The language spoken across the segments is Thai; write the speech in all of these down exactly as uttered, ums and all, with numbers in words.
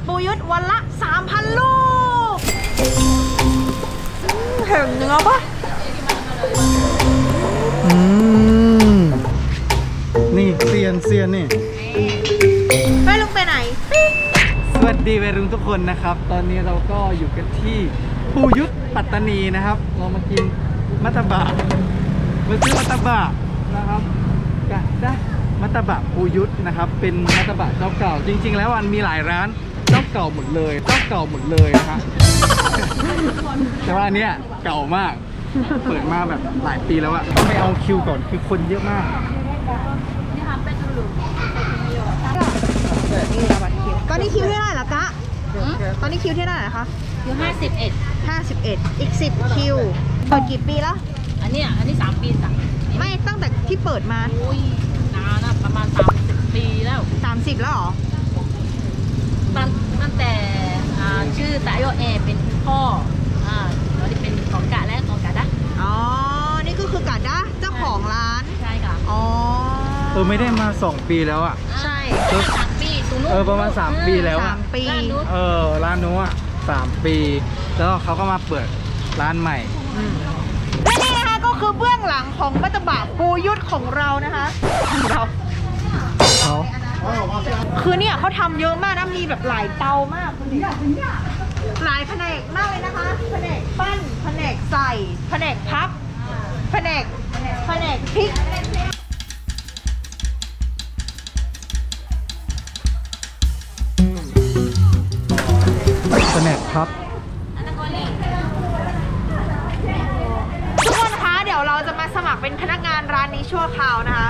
ปูยุทธวันละ สามพัน ลูกเห็นเนื้อปะอืมนี่เซียนเซียนนี่แม่ลุงไปไหนสวัสดีวัยรุ่นทุกคนนะครับตอนนี้เราก็อยู่กันที่ปูยุทธปัตตานีนะครับเรามากินมัตตบะมาซื้อมัตตบะนะครับกะได้มัตตบะปูยุทธนะครับเป็นมัตตบะเจ้าเก่าจริงๆแล้วมันมีหลายร้านเจ้าเก่าหมดเลยเจ้าเก่าหมดเลยนะฮะแต่ว่าอันเนี้ยเก่ามากเปิดมาแบบหลายปีแล้วอะต้องไปเอาคิวก่อนคือคนเยอะมากตอนนี้คิวเท่าไหร่ละกะตอนนี้คิวเท่าไหร่นะคะคิวห้าสิบเอ็ดห้าสิบเอ็ดอีกสิบคิวเปิดกี่ปีแล้วอันนี้อันนี้สามปีสั่งไม่ตั้งแต่ที่เปิดมาอุ้ยนานนะประมาณสามสิบปีแล้วสามสิบแล้วหรอตั้งตั้งแต่ชื่อตาโยเอเป็นพ่ออ่าตอนนี้เป็นของกะและของกะดะอ๋อนี่ก็คือกะดะเจ้าของร้านใช่ค่ะอ๋อเออไม่ได้มาสองปีแล้วอ่ะใช่สามปีตูนู้เออประมาณสามปีแล้วสามปีเออร้านนู้นอ่ะสามปีแล้วเขาก็มาเปิดร้านใหม่และนี่นะคะก็คือเบื้องหลังของมัตตบะปูยุทธของเรานะคะของเราเขาคือเนี่ยเขาทำเยอะมากนะมีแบบหลายเตามากหลายแผนกมากเลยนะคะแผนกปั้นแผนกใส่แผนกพับแผนกแผนกพริกแผนกพับทุกคนคะเดี๋ยวเราจะมาสมัครเป็นพนักงานร้านนี้ชั่วคราวนะคะ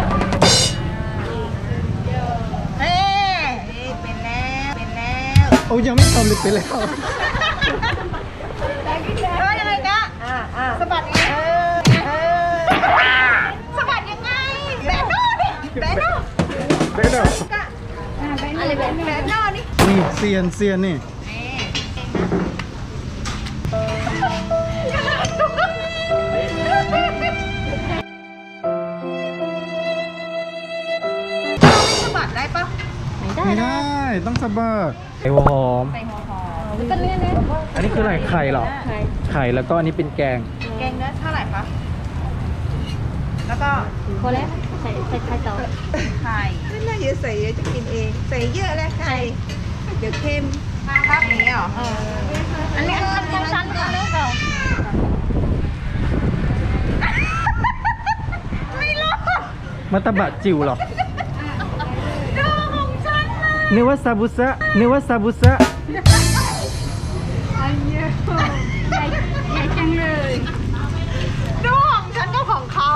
เอ๊ะเป็นแล้วเป็นแล้วโอ้ยังไม่ทำเลยเป็นแล้วเออยังไงนะสะบัดยังไงเออเออสะบัดยังไงแบนโน่ดิแบนโน่แบนโน่อะไรแบนแบนโน่นี่นี่เซียนเซียนนี่สะบัดได้ปะไม่ได้ต้องสะบัดไข่หอมอันนี้คืออะไรไข่หรอไข่แล้วก็อันนี้เป็นแกงแกงเนื้อเท่าไหร่คะแล้วก็พอแล้วใส่ใส่ไข่เต่าไข่ไม่น่าเยอะใส่เยอะจะกินเองใส่เยอะแล้วไข่เดี๋ยวเค็มครับอย่างนี้เหรออันนี้ชั้นชั้นกันเลยค่ะไม่รู้มัตตบะจิ๋วหรอดูของฉันนะนึกว่าซาบุสะนึกว่าซาบุสะอันเนี้ยใหญ่ใหญ่จังเลยดูของฉันก็ของเขา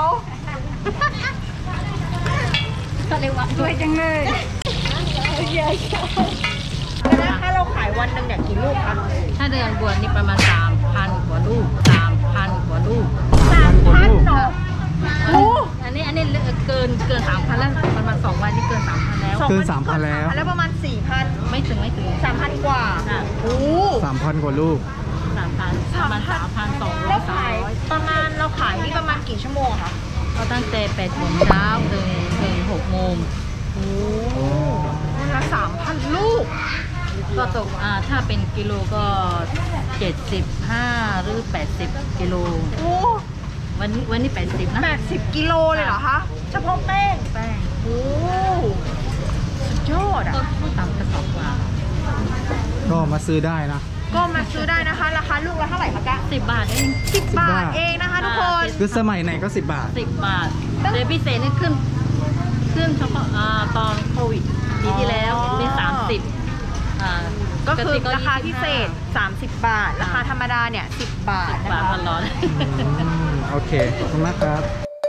ก็เลยว่าสวยจังเลยเยอะแล้วถ้าเราขายวันหนึ่งเนี่ยกี่ลูกคะถ้าเดือนบวชนี่ประมาณสามพันกว่าลูกสามพันกว่าลูกสามพันเนาะโอ้อันนี้อันนี้เกินเกินสามพันแล้วประมาณสองวันนี่เกินสามพันแล้วเกินสามพันแล้วแล้วประมาณสี่พันไม่ถึงไม่ถึงสามพันกว่าโอ้สามพันกว่าลูกสามพันประมาณสามพันสองร้อยสามร้อยประมาณเราขายนี่ประมาณกี่ชั่วโมงคะก็ตั้งแต่แปดโมงเช้าถึงถึงหกโมงโอ้วันละสามพันลูกก็ตกอ่าถ้าเป็นกิโลก็เจ็ดสิบห้าหรือแปดสิบกิโลโอ้วันนี้วันนี้แปดสิบนะแปดสิบกิโลเลยเหรอคะเฉพาะแป้งแป้งโอ้สุดยอดอ่ะก็ต่ำกระสอบกว่าก็มาซื้อได้นะก็มาซื้อได้นะคะราคาลูกละเท่าไหร่คะกะสิบบาทเองสิบบาทเองนะคะทุกคนคือสมัยไหนก็สิบบาทสิบบาทแต่พิเศษนี่ขึ้นขึ้นเฉพาะตอนโควิดปีที่แล้วเป็นสามสิบก็คือราคาพิเศษสามสิบบาทราคาธรรมดาเนี่ยสิบบาทนะคะบาทมันร้อนโอเคขอบคุณมากครับ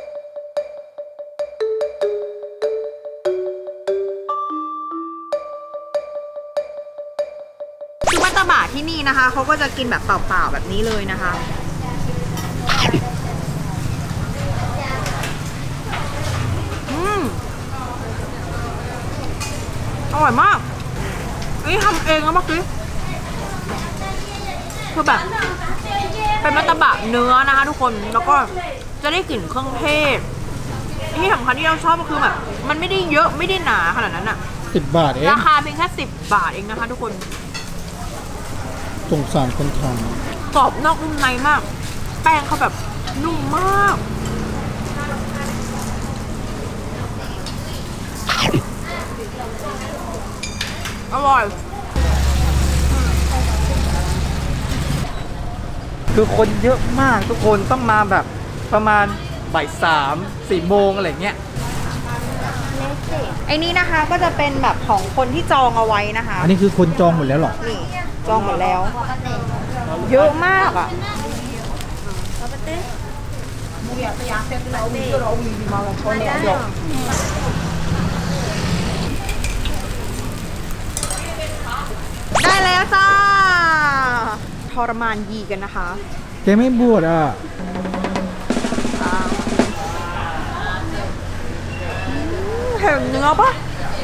คือมัตตบะที่นี่นะคะเขาก็จะกินแบบเปล่าๆแบบนี้เลยนะคะอืมอร่อยมากนี่ทำเองแล้วเมื่อกี้คือแบบเป็นมัตตบะเนื้อนะคะทุกคนแล้วก็จะได้กลิ่นเครื่องเทศที่สำคัญที่เราชอบก็คือแบบมันไม่ได้เยอะไม่ได้หนาขนาดนั้นอะสิบบาทเองราคาเพียงแค่สิบบาทเองนะคะทุกคนสงสารคนทกรอบนอกนุ่มในมาก แป้งเขาแบบนุ่มมาก อร่อยำคือคนเยอะมากทุกคนต้องมาแบบประมาณบ่ายสามสี่โมงอะไรเงี้ยไอ้นี้นะคะก็จะเป็นแบบของคนที่จองเอาไว้นะคะอันนี้คือคนจองหมดแล้วหรอนี่จองหมดแล้ว เยอะมากอ่ะ ได้แล้วจ้า ทรมานยีกันนะคะแกไม่บวชอ่ะเห็นเนื้อปะ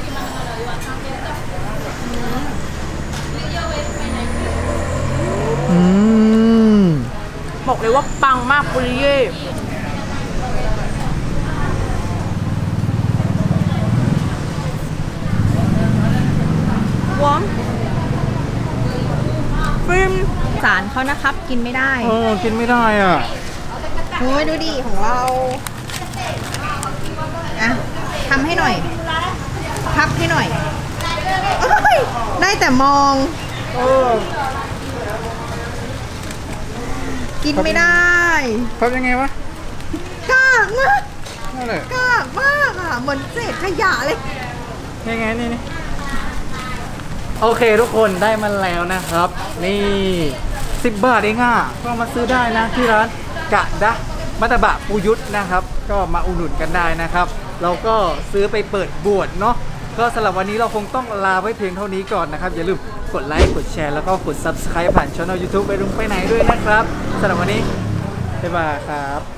อืมบอกเลยว่าปังมากปุริเย่ว้อมฟิล์มสารเขานะครับกินไม่ได้โอ้กินไม่ได้อ่ะโอ้ยดูดิของเรา อ่ะทำให้หน่อย พับให้หน่อยเอ้ยได้แต่มองเออกินไม่ได้ทำยังไงวะกากมากนั่นแหละกากมากอ่ะ เหมือนเศษขยะเลยยังไงนี่นี่โอเคทุกคนได้มาแล้วนะครับ นี่สิบบาทเองอ่ะก็มาซื้อได้นะที่ร้านกะดะมัตตบะปูยุทธนะครับ ก็มาอุดหนุนกันได้นะครับ เราก็ซื้อไปเปิดบวชเนาะก็สำหรับวันนี้เราคงต้องลาไว้เพียงเท่านี้ก่อนนะครับ อย่าลืมกดไลค์กดแชร์แล้วก็กด ซับสไครบ์ ผ่านช่อง ยูทูบ ไปรุงไปไหนด้วยนะครับสำหรับวันนี้บ๊ายบายครับ